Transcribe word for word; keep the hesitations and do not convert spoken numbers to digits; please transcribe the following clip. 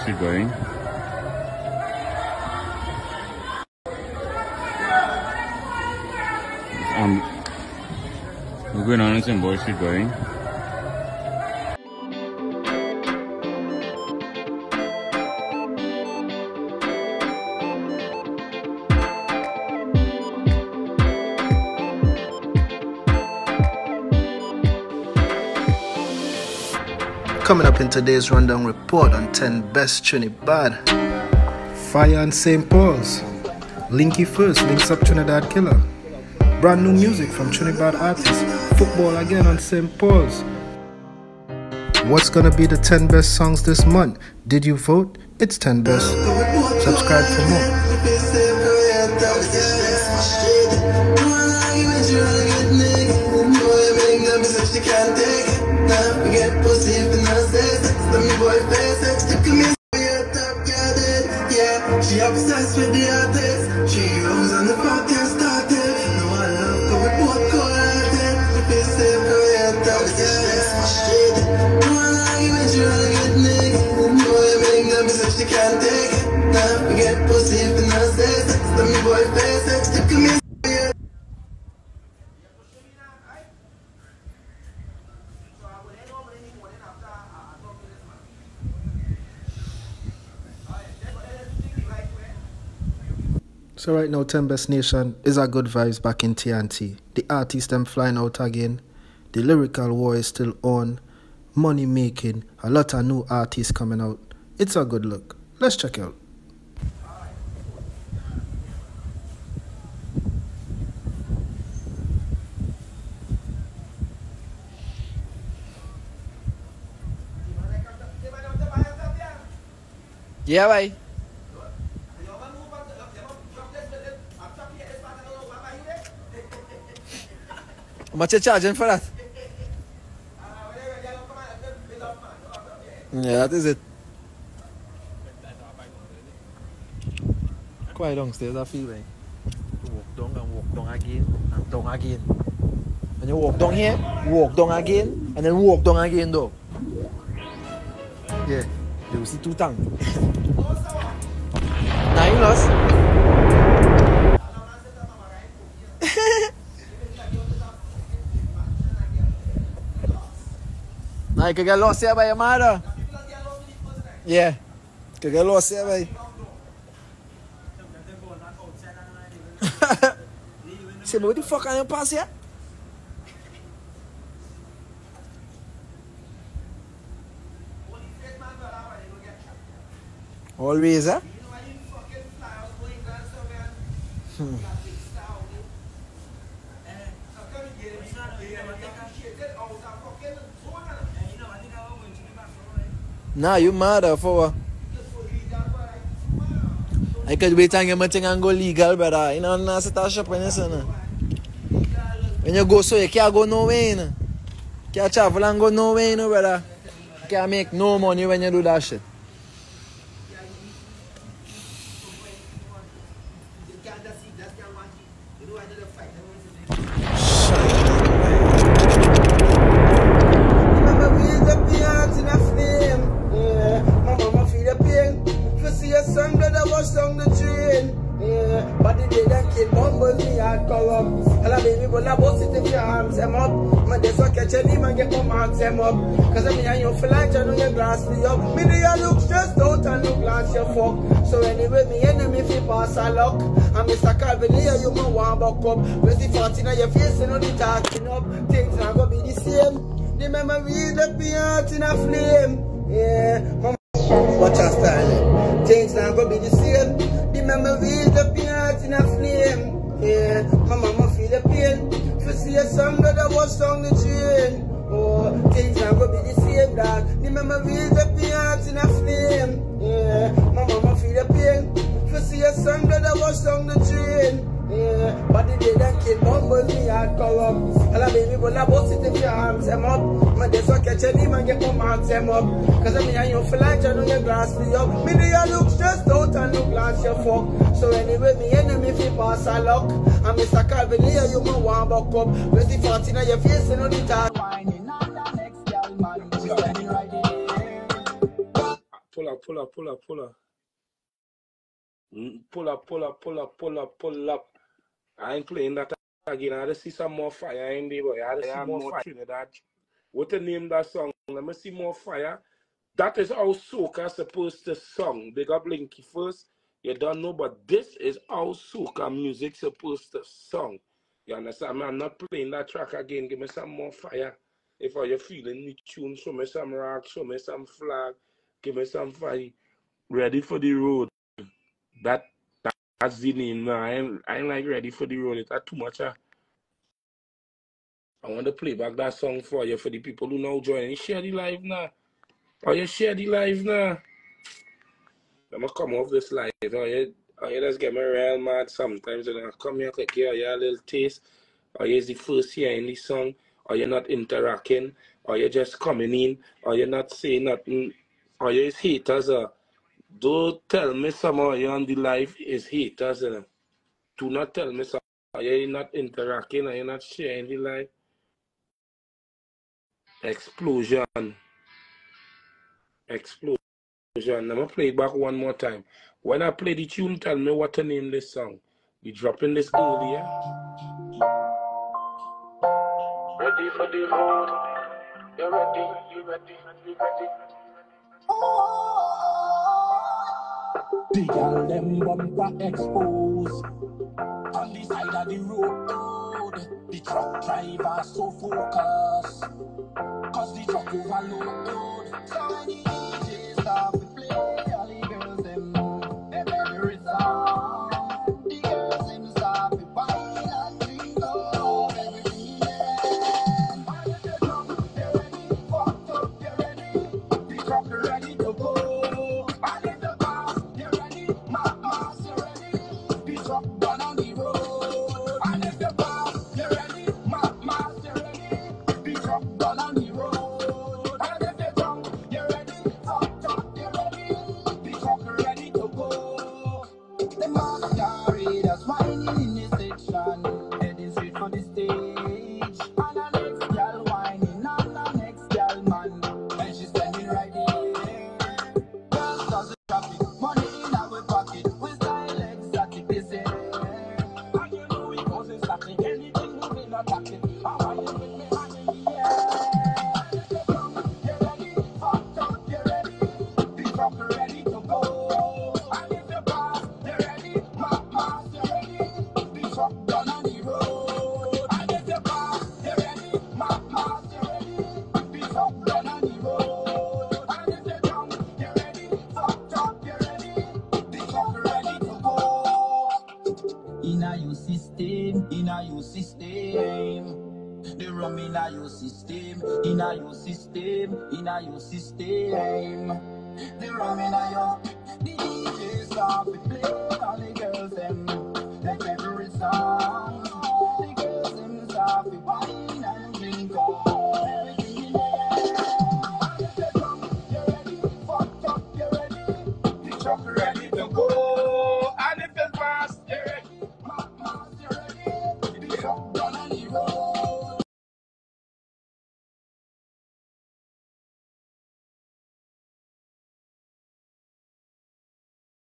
bullshit going. Um, we're going on with some bullshit going. Coming up in today's rundown report on ten best Trinidad. Fire and Saint Paul's. Linky First links up Trinidad Killer. Brand new music from Trinidad artists. Football again on Saint Paul's. What's gonna be the ten best songs this month? Did you vote? It's ten best. Subscribe for more. She obsessed with the artist. She runs on the podcast started. No, I love go report cold-hearted. If it's safe, go ahead, tell the stress frustrated. No, I like when she run a good nigga. No, I make them such she can't take it. Now forget pussy if the nurse says it. Let me boy face it. Stick to me. So right now, ten Best Nation is a good vibes back in T N T. The artists them flying out again. The lyrical war is still on. Money making. A lot of new artists coming out. It's a good look. Let's check out. Yeah, bye. How much you charging for that? Yeah, that is it. Quite downstairs, I feel like. Walk down and walk down again and down again. When you walk down here, walk down again and then walk down again though. Yeah, you see two tongues. Now you lost. Now you can get lost here by your mother. Yeah, you can get lost here by. Say, but what the fuck are you pass here? Always, eh? Hmm. Nah, you mad for I could wait and get and go legal, brother. You know, I'm not set shop when you say, when you go so you can't go nowhere, you know. You can't travel and go nowhere, you know, brother. You can't make no money when you do that shit. Down the train, yeah. But the day that kid bumbles me hard corrupt. Hello baby, but I bust it if your arms them up. My days will catch a name and get my marks them up. Cause I mean and you feel like you know your glass me up. Me do you look stressed out and look like you fuck. So anyway, me enemy if you pass a luck. And Mister Cavalier, you my one buck up. With the fourteen on your face, you know the talking up. Things not gonna be the same. The memories that be out in a flame. Yeah, mama. Watch our style. Things not gonna be the same. The memories that be out in a flame. Yeah, my mama feel the pain. To see a son that I was on the train. Oh, things not gonna be the same, dog. The memories that be out in a flame. Yeah, my mama feel the pain. To see a son that I was on the train. Yeah, but the day that kid bumbles me hard corrupt. Hello baby, but I bust it if your arms them up. My days will catch a name and get my marks them up. Cause I mean and you feel like you know your grass me up. Me do you look stressed out and look like you fuck. So anyway, me enemy if you pass a luck. And Mister Cavalier, you my one buck up. With the fourteen on your face, you know the talk. Pull up. pull up, pull up, pull up. Pull up, pull up, pull up, pull up, pull up. I ain't playing that again. I just see some more fire in there, boy. I just see more fire. Trinidad. What the name that song? Let me see more fire. That is how soca supposed to song. Big up Linky first. You don't know, but this is how soca music supposed to song. You understand? I'm not playing that track again. Give me some more fire. If you're feeling the tune, show me some rock, show me some flag, give me some fire. Ready for the road. That, that that's the name now. I ain't, I ain't like ready for the road. It's too much. Uh. I want to play back that song for you for the people who now join. You share the live now. Oh, you share the live now. I'm gonna come off this live. Oh, you, oh, you just get me real mad sometimes. And I come here, take care of your little taste. Or you're the first here in the song. Or you're not interacting. Or you're just coming in. Or you're not saying nothing. Or you're haters. Uh. Don't tell me somehow you're on the live is haters. Uh. Do not tell me somehow you're not interacting. Or you're not sharing the live. Explosion. Explosion. I'm going to play it back one more time. When I play the tune, tell me what to name this song. We dropping this earlier. Ready for the road. You ready? You ready? You ready? The girl them bumper exposed on the side of the road. The truck driver so focused, cause the truck overload. So many D Js start to play, all the girls them their favorite song. The girls them start to wine and drink up everything. Why is the truck? They're ready, fucked up, they're ready. The truck ready to go. And in the bar, they're ready, my mass, they're ready. The truck done on the road. And in the bar, they're ready, my mass, they're ready. The truck done on the road. And if they're drunk, you're ready, fucked up, you're ready. The truck ready to go. The masqueraders whining in the section, heading straight for the stage. And the next girl whining, and the next girl man, and she's standing right there. Girls does the traffic, money in our pocket, with style exotic, they say. And you know it goes static, anything moving or tactic. How are you with me, hand in the air? You're ready, fucked up, you're ready. The truck ready to go. And if you're past, you're ready, my mass, you're ready. The truck done on the road. And if you're past, you're ready, my mass, you're ready. The truck done on the road. And if you're drunk, you're ready, fucked up, you're ready. The truck ready to go. Inna your system, inna your system. The rum inna your system, inna your system, inna your system. The rum inna your, the D Js start to play, all the girls them, their favorite song. The girls them start to wine